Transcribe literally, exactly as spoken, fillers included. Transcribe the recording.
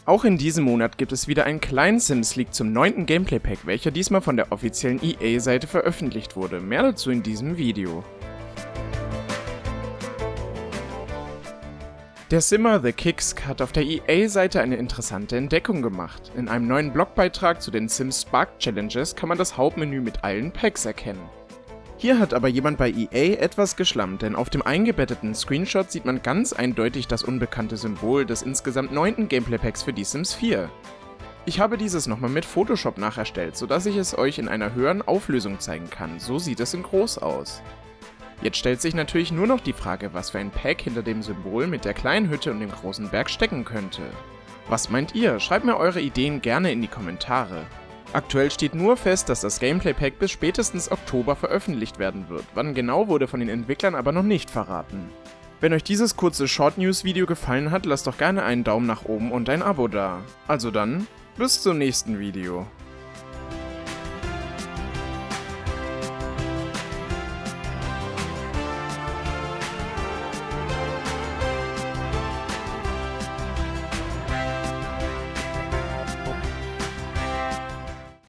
Auch in diesem Monat gibt es wieder einen kleinen Sims-Leak zum neunten Gameplay-Pack, welcher diesmal von der offiziellen E A-Seite veröffentlicht wurde. Mehr dazu in diesem Video. Der Simmer The Kicks hat auf der E A-Seite eine interessante Entdeckung gemacht. In einem neuen Blogbeitrag zu den Sims Spark Challenges kann man das Hauptmenü mit allen Packs erkennen. Hier hat aber jemand bei E A etwas geschlammt, denn auf dem eingebetteten Screenshot sieht man ganz eindeutig das unbekannte Symbol des insgesamt neunten Gameplay-Packs für die Sims vier. Ich habe dieses nochmal mit Photoshop nacherstellt, sodass ich es euch in einer höheren Auflösung zeigen kann. So sieht es in groß aus. Jetzt stellt sich natürlich nur noch die Frage, was für ein Pack hinter dem Symbol mit der kleinen Hütte und dem großen Berg stecken könnte. Was meint ihr? Schreibt mir eure Ideen gerne in die Kommentare. Aktuell steht nur fest, dass das Gameplay-Pack bis spätestens Oktober veröffentlicht werden wird. Wann genau wurde von den Entwicklern aber noch nicht verraten. Wenn euch dieses kurze Short-News-Video gefallen hat, lasst doch gerne einen Daumen nach oben und ein Abo da. Also dann, bis zum nächsten Video.